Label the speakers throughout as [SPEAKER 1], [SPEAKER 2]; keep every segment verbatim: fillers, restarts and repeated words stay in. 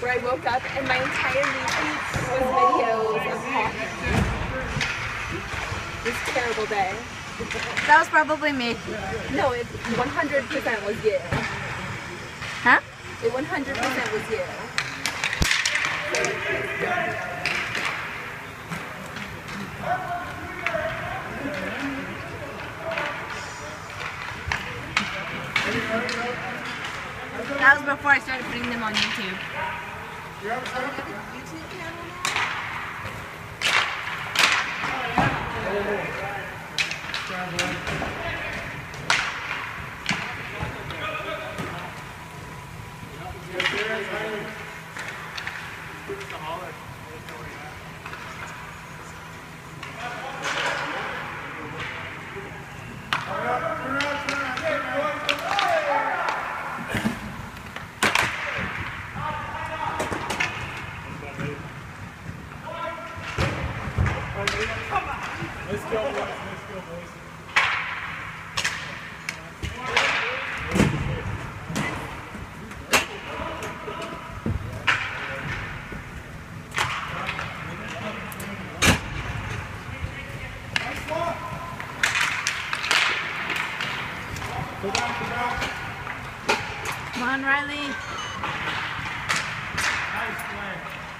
[SPEAKER 1] where I woke up and my entire news feed was videos of hockey. This terrible day.
[SPEAKER 2] That was probably me.
[SPEAKER 1] No, it one hundred percent was you.
[SPEAKER 2] Huh?
[SPEAKER 1] It one hundred percent was you.
[SPEAKER 2] That was before I started putting them on YouTube.
[SPEAKER 1] You have a YouTube channel
[SPEAKER 3] Let's go, boys. Let's go, boys. Go back, go back.
[SPEAKER 2] Come on, Riley.
[SPEAKER 3] Nice play.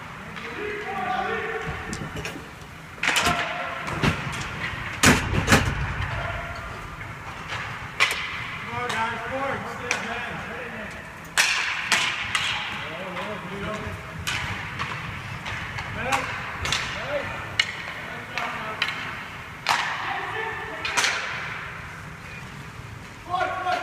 [SPEAKER 3] Come on, guys. Forward. Stay ahead. Oh, no, Vito. Man up. Hey. Foot, foot.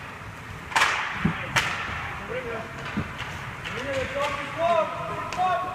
[SPEAKER 3] Bring it. Bring it. Go, go, go.